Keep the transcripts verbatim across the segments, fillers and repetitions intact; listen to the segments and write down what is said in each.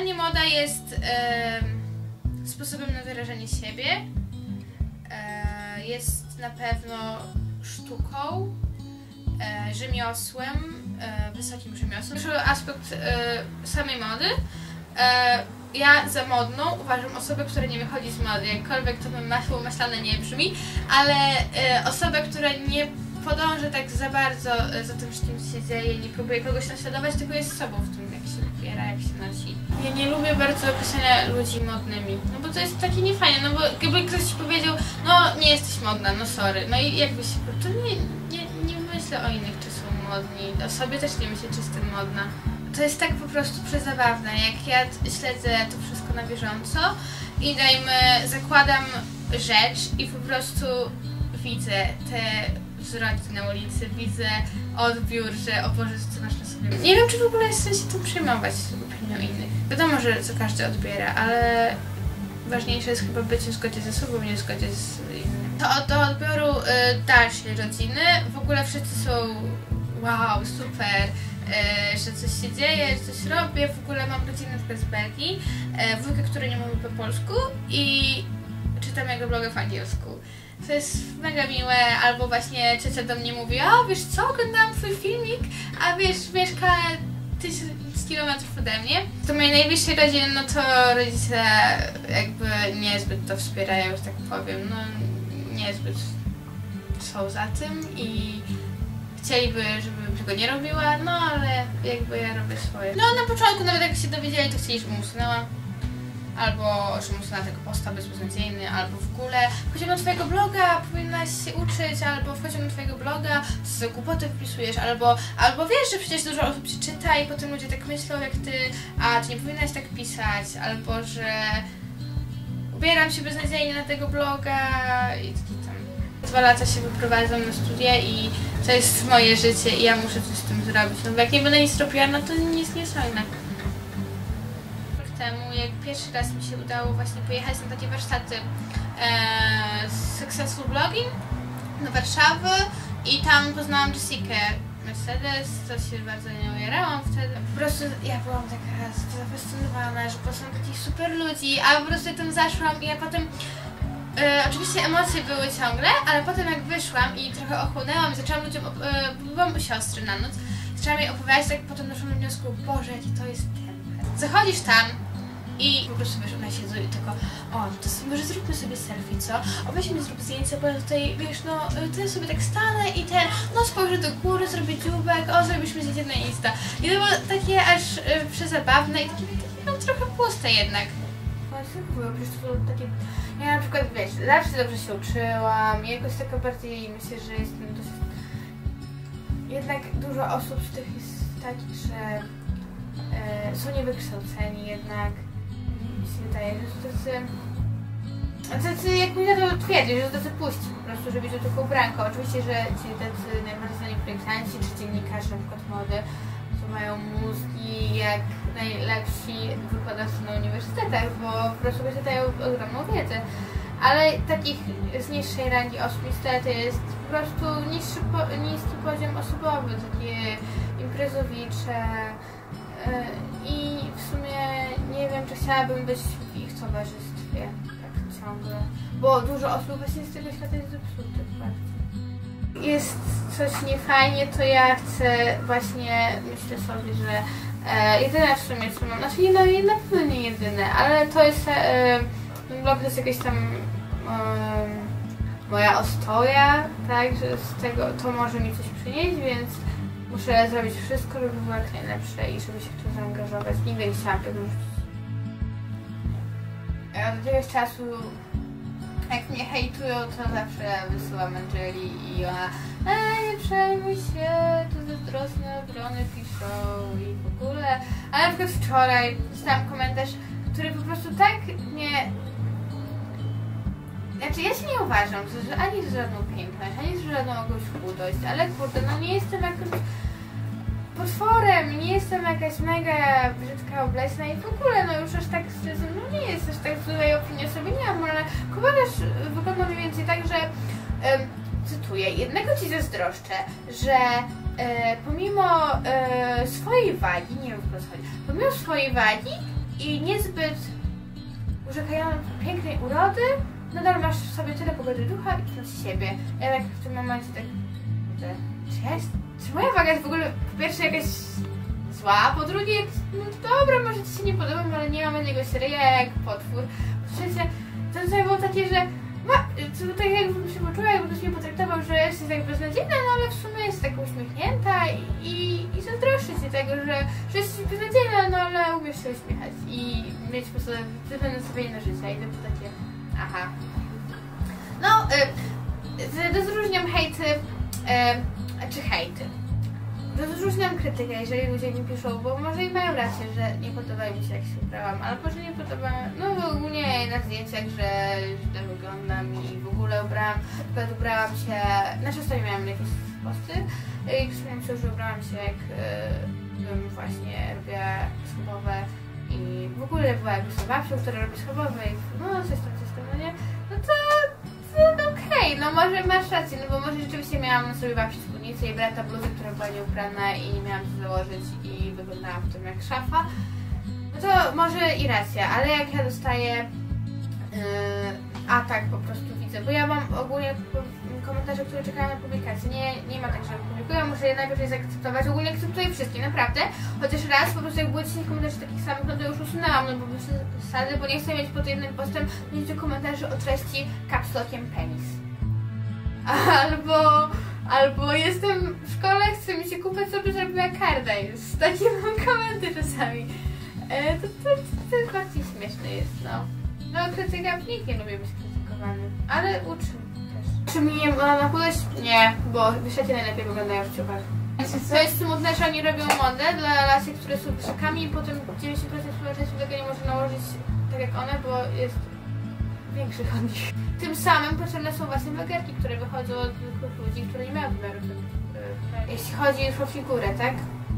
mnie moda jest e, sposobem na wyrażenie siebie, e, jest na pewno sztuką, e, rzemiosłem, e, wysokim rzemiosłem. Pierwszy aspekt e, samej mody. E, ja za modną uważam osobę, która nie wychodzi z mody, jakkolwiek to masło maślane nie brzmi, ale e, osobę, która nie podąża tak za bardzo za tym, czym się dzieje, nie próbuje kogoś naśladować, tylko jest sobą w tym, jak się ubiera, jak się nosi. Ja nie lubię bardzo określenia ludzi modnymi, no bo to jest takie niefajne, no bo jakby ktoś ci powiedział, no nie jesteś modna, no sorry, no i jakby się, to nie, nie, nie myślę o innych, czy są modni, o sobie też nie myślę, czy jestem modna. To jest tak po prostu przezabawne, jak ja śledzę to wszystko na bieżąco i dajmy, zakładam rzecz i po prostu widzę te wzroki na ulicy, widzę odbiór, że o Boże, co masz na sobie. Nie wiem, czy w ogóle jest sens się tym przejmować opinią innych. Wiadomo, że co każdy odbiera, ale ważniejsze jest chyba być w zgodzie ze sobą, nie w zgodzie z innym. To do odbioru y, dalszej rodziny w ogóle wszyscy są wow, super, y, że coś się dzieje, że coś robię. W ogóle mam rodzinę z Belgii, y, wujka, który nie mówi po polsku i czytam jego bloga w angielsku. To jest mega miłe, albo właśnie ciocia do mnie mówi, o wiesz co, oglądałam twój filmik, a wiesz, mieszka tysiąc kilometrów ode mnie. To mojej najbliższej rodziny, no to rodzice jakby niezbyt to wspierają, że tak powiem, no niezbyt są za tym i chcieliby, żebym tego nie robiła, no ale jakby ja robię swoje. No na początku nawet jak się dowiedzieli, to chcieli, żebym usunęła. Albo, że muszę na tego posta być beznadziejny, albo w ogóle wchodzimy na twojego bloga, powinnaś się uczyć, albo wchodzimy na twojego bloga, co za głupoty wpisujesz, albo, albo wiesz, że przecież dużo osób się czyta i potem ludzie tak myślą jak ty, a ty nie powinnaś tak pisać, albo, że ubieram się beznadziejnie na tego bloga i taki tam. Dwa lata się wyprowadzam na studia i to jest moje życie i ja muszę coś z tym zrobić, no bo jak nie będę nic robiła, no to nic nie osiągnę. Temu, jak pierwszy raz mi się udało właśnie pojechać na takie warsztaty e, Successful Blogging do Warszawy i tam poznałam Jessikę Mercedes, to się bardzo nie ujarałam wtedy. Po prostu ja byłam taka zafascynowana, że są takich super ludzi, a po prostu tam zaszłam i ja potem e, oczywiście emocje były ciągle, ale potem jak wyszłam i trochę ochłonęłam i zaczęłam ludziom, e, byłam u siostry na noc, zaczęłam jej opowiadać, tak potem doszłam do wniosku, Boże, jaki to jest ten. Zachodzisz tam i po prostu wiesz, ona siedzą i tylko, o, to może zróbmy sobie selfie, co? O, weźmy zrób zdjęcie, bo ja tutaj, wiesz, no, to ja sobie tak stanę i ten, no spojrzę do góry, zrobię dzióbek, o, zrobiliśmy zdjęcie na Insta. I to było takie aż y, przezabawne i takie, takie no, trochę puste jednak. Właśnie było, przecież to było takie, ja na przykład, wiesz, zawsze dobrze się uczyłam i jakoś taka bardziej, myślę, że jestem dosyć, jednak dużo osób z tych jest takich, że y, są niewykształceni jednak. Mi się wydaje, że to tacy, tacy jak mi na to twierdzi, że to tacy puści po prostu, żeby to tylko ubranko. Oczywiście, że ci tacy najbardziej znani projektanci czy dziennikarze na przykład mody, co mają mózgi jak najlepsi wykładowcy na uniwersytetach, bo po prostu posiadają ogromną wiedzę. Ale takich z niższej rangi osób niestety jest po prostu niższy po, niski poziom osobowy, takie imprezowicze. I w sumie nie wiem, czy chciałabym być w ich towarzystwie tak ciągle, bo dużo osób właśnie z tego świata jest zepsutych bardzo. Jest coś niefajnie, to ja chcę właśnie, myślę sobie, że e, jedyne w sumie co mam, znaczy no, na pewno nie jedyne, ale to jest, e, ten blog to jest jakaś tam e, moja ostoja, tak, że z tego to może mi coś przynieść, więc muszę zrobić wszystko, żeby było jak najlepsze i żeby się w to zaangażować. Nigdy nie chciałam tego rzucić. Od jakiegoś czasu, jak mnie hejtują, to zawsze wysyłam Angeli i ona ej, nie przejmuj się, to zazdrosne obrony piszą i w ogóle. A na przykład wczoraj dostałam komentarz, który po prostu tak mnie... Znaczy ja się nie uważam, że ani z żadną piękność, ani z żadną jakąś chudość, ale kurde, no nie jestem jakimś potworem, nie jestem jakaś mega brzydka, obleśna i w ogóle no już aż tak szczerze, no nie jest aż tak złej opinii sobie nie mam, ale komentarz wygląda mniej więcej tak, że um, cytuję, jednego ci zazdroszczę, że e, pomimo e, swojej wagi, nie wiem w co chodzi, pomimo swojej wagi i niezbyt urzekającej pięknej urody, nadal masz w sobie tyle pogody ducha i pewności siebie. Ja tak w tym momencie tak... Czy, ja jest, czy moja waga jest w ogóle po pierwsze jakaś zła, po drugie, no dobra, może ci się nie podoba, ale nie mam jakiegoś ryja jak potwór. Po trzecie, to tutaj było takie, że ma, to tak jakbym się poczuła, jakby ktoś mnie potraktował, że jest tak beznadziejna, no ale w sumie jest tak uśmiechnięta i, i zazdroszczę ci tego, że, że jest beznadziejna, no ale umiesz się uśmiechać i mieć po prostu pewne nastawienie na życie i to było takie, aha. No, y, rozróżniam hejty, y, czy hejty. Rozróżniam krytykę, jeżeli ludzie mi piszą, bo może i mają rację, że nie podoba mi się jak się ubrałam, albo że nie podoba, no bo ogólnie na zdjęciach, że źle wyglądam i w ogóle ubrałam, nawet ubrałam się, na często miałam jakieś posty i przypomniałam się, że ubrałam się jak y, bym właśnie robiła schabowe i w ogóle była jakby babcią, która robi schabowe i no coś tam, coś tam, no nie, no to no okej, okay, no może masz rację, no bo może rzeczywiście miałam na sobie babci spódnicę i brata bluzę, która była nieuprana i nie miałam co założyć i wyglądałam w tym jak szafa, no to może i racja, ale jak ja dostaję yy, atak po prostu widzę, bo ja mam ogólnie komentarze, które czekają na publikację, nie, nie ma tak, że publikuję, muszę je najpierw je zaakceptować, ogólnie akceptuję wszystkie, naprawdę, chociaż raz po prostu jak było dziesięć komentarzy takich samych, no to już usunęłam, no bo zasady, bo nie chcę mieć pod jednym postem mieć komentarzy o treści caps lockiem penis. Albo, albo jestem w szkole, chcę mi się kupić, sobie zrobiła Kardine, z takim mam komenty czasami. E, to, to, to, to bardziej śmieszne jest, no. No krytyka, nikt nie lubi być krytykowany, ale uczy też. Czy mi nie ma nachudać? Nie, bo wysiadzie najlepiej wyglądają w ciuchach. To jest smutne, że oni robią modę dla lasek, które są wyższykami i potem dziewięćdziesiąt procent społeczeństwa tego nie może nałożyć tak jak one, bo jest większych od nich. Tym samym potrzebne są właśnie blogerki, które wychodzą od zwykłych ludzi, które nie mają wymiaru. Jeśli chodzi już o figurę, tak?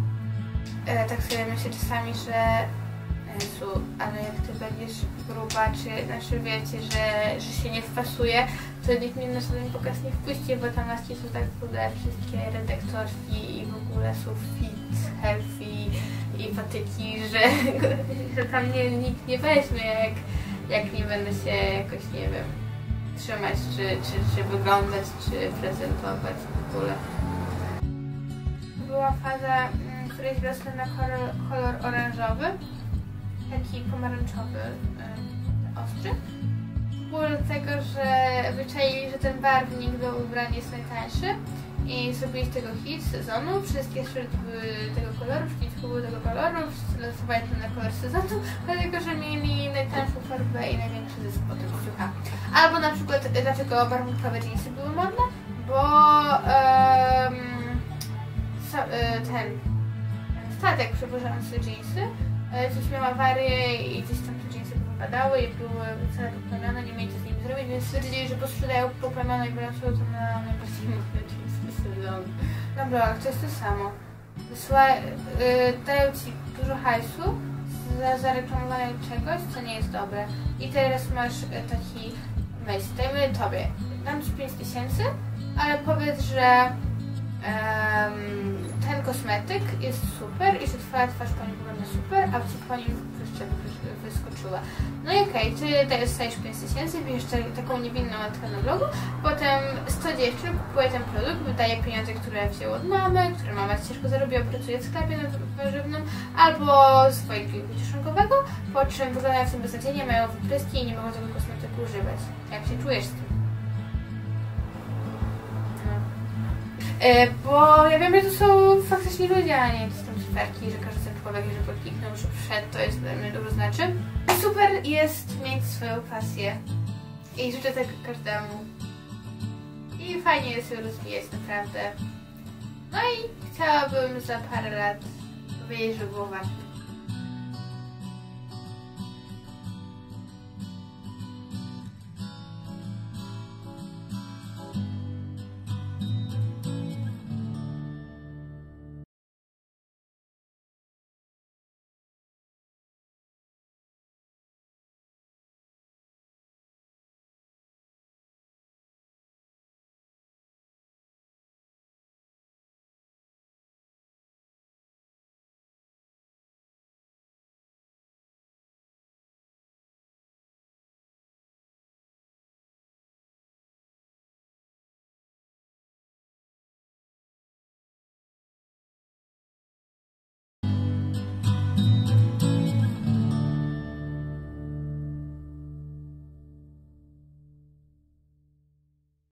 E, tak sobie myślę czasami, że Jezu, ale jak ty będziesz gruba, czy znaczy wiecie, że, że się nie wpasuje, to nikt mnie na żaden pokaz nie wpuści, bo tam laski są tak chude, wszystkie redaktorki i w ogóle są fit, healthy i patyki, że, że tam nie, nikt nie weźmie, jak, jak nie będę się jakoś, nie wiem, trzymać, czy, czy, czy wyglądać, czy prezentować w ogóle. Była faza, której wiosny na kolor, kolor orężowy, taki pomarańczowy, yy, ostry. Było dlatego, że wyczaili, że ten barwnik do ubrań jest najtańszy i zrobili z tego hit sezonu. Wszystkie shirty były tego koloru, wszystkie były tego koloru, wszyscy losowali to na kolor sezonu, dlatego, że mieli najtańszą farbę i największy zysk po tym kciucha. Albo na przykład dlaczego barwnikowe jeansy były modne, bo um, so, y, ten statek przewożący jeansy coś miał awarię i gdzieś tam te jeansy wypadały i były całe poplamione, nie mieli co z nimi zrobić, więc stwierdzili, że posprzedają poplamione i biorąc to na najbardziej modne jeansy sezonu. Dobra, to jest to samo. Wysła, yy, dają ci dużo hajsu za zareklamowanie czegoś, co nie jest dobre. I teraz masz yy, taki myśl, dajmy tobie, dam ci pięć tysięcy, ale powiedz, że Um, ten kosmetyk jest super i że twoja twarz po nim wygląda super, a ci po nim wyskoczyła. No i okej, okay, ty dostajesz pięć tysięcy, bierzesz taką niewinną matkę na blogu, potem sto dziewczyn kupuje ten produkt, wydaje pieniądze, które wzięło od mamy, które mama ciężko zarobiła, pracuje w sklepie warzywnym, albo swojego kieszonkowego, po czym wyglądają w tym beznadziejnie, mają wypryski i nie mogą tego kosmetyku używać. Jak się czujesz z tym? E, bo ja wiem, że to są faktycznie ludzie, a nie jakieś tam cyferki, że każdy sobie człowiek, żeby kliknął, że wszedł, to jest dla mnie dużo znaczy. Super jest mieć swoją pasję i życzę tego każdemu. I fajnie jest ją rozwijać naprawdę. No i chciałabym za parę lat powiedzieć, że było warto.